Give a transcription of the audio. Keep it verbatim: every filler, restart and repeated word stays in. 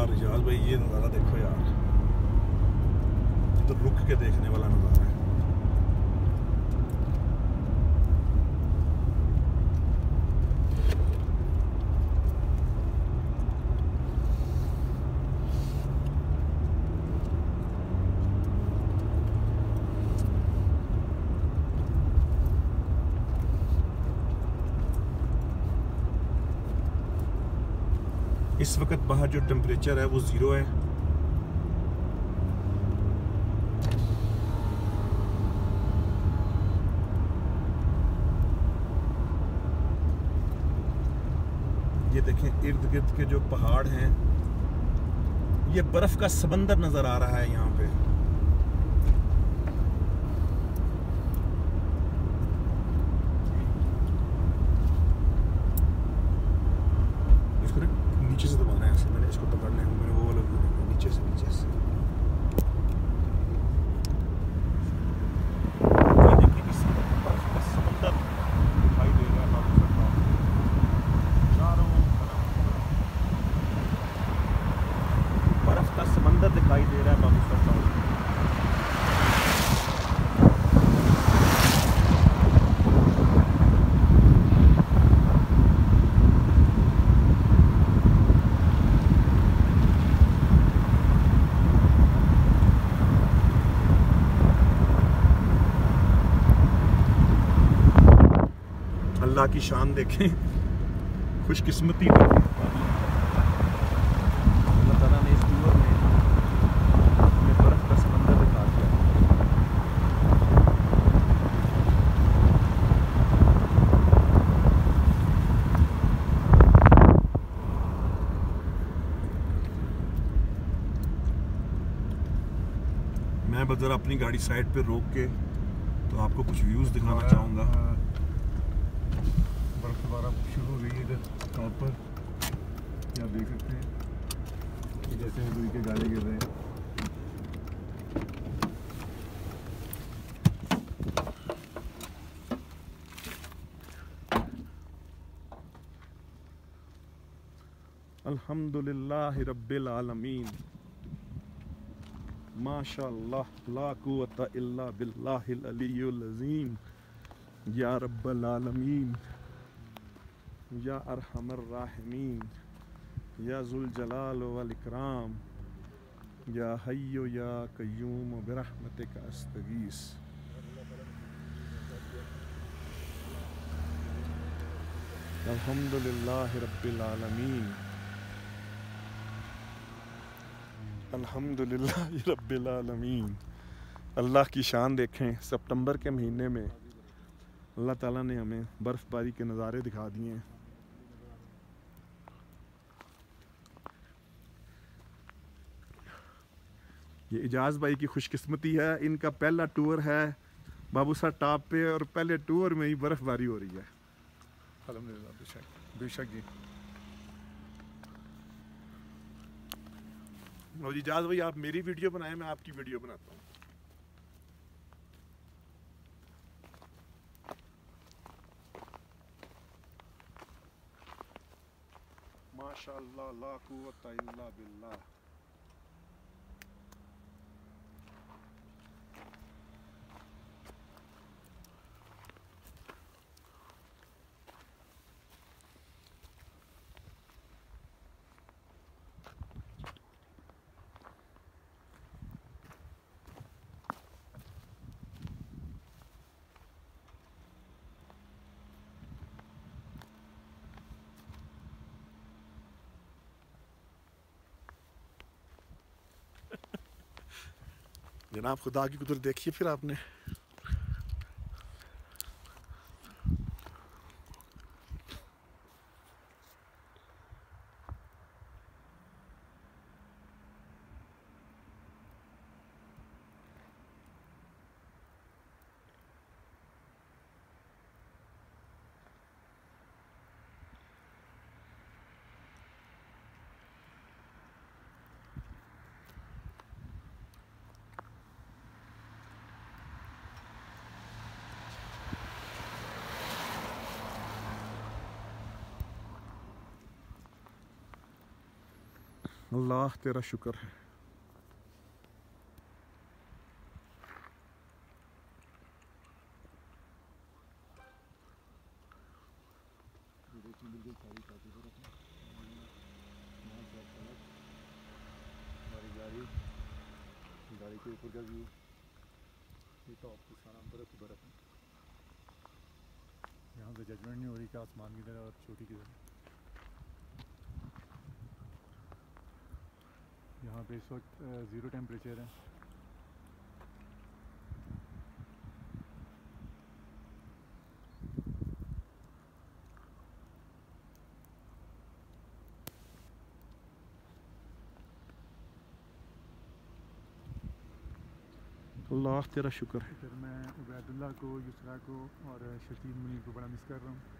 यार रियाज भाई, ये नज़ारा देखो यार, ये तो रुक के देखने वाला नज़ारा है। इस वक्त बाहर जो टेम्परेचर है वो ज़ीरो है। ये देखें इर्द गिर्द के जो पहाड़ हैं, ये बर्फ का समंदर नजर आ रहा है यहाँ पे। नीचे से दबाना है ऐसे, मैंने इसको पकड़ना है, मैंने वो वाला व्यू देखा, नीचे से नीचे से समंदर दिखाई दे रहा है चारों बर्फ का समंदर दिखाई दे रहा है बाबूसर टाउन। अल्लाह की शान देखें, खुशकिस्मती अल्लाह ताला ने इस टूर में हमें बर्फ का समंदर दिखा दिया। मैं बस जरा अपनी गाड़ी साइड पे रोक के तो आपको कुछ व्यूज़ दिखाना चाहूँगा। दोबारा शुरू हो गई है इधर टॉप पर, क्या आप देख सकते हैं कि जैसे रुई के गाले गिर रहे हैं। अल्हम्दुलिल्लाह रब्बिल आलमीन, माशाअल्लाह, ला कुव्वता इल्ला बिल्लाहिल अलियुल अज़ीम, या रब्बल आलमीन, या अरहमर राहिमीन, या जुल जलाल वल इकराम, या हय्यो या कय्यूम बिरहमतिका अस्तगीस। अल्हम्दुलिल्लाह रब्बिल आलमीन, अल्हम्दुलिल्लाह रब्बिल आलमीन। अल्लाह की शान देखें, सितंबर के महीने में अल्लाह ताला ने हमें बर्फ़बारी के नज़ारे दिखा दिए हैं। ये इजाज़ भाई की खुशकिस्मती है, इनका पहला टूर है बाबूसर टॉप पे और पहले टूर में ही बर्फ़बारी हो रही है। अल्हम्दुलिल्लाह, बेशक बेशक जी। और इजाज़ भाई, आप मेरी वीडियो बनाएं, मैं आपकी वीडियो बनाता हूँ। माशाअल्लाह, ला कुव्वता इल्ला बिल्लाह। जनाब खुदा की कुदरत देखिए फिर आपने। अल्लाह तेरा शुक्र है। हमारी गाड़ी गाड़ी के ऊपर का व्यू, ये टॉप की सारा बर्फ ही बर्फ है। यहाँ से जजमेंट नहीं हो रही कि आसमान की तरह और छोटी की तरह। यहाँ पे इस वक्त ज़ीरो टेम्परेचर है। अल्लाह तेरा शुक्र है। फिर मैं उबैदुल्लाह को, युसरा को और शकील मुनीर को बड़ा मिस कर रहा हूँ।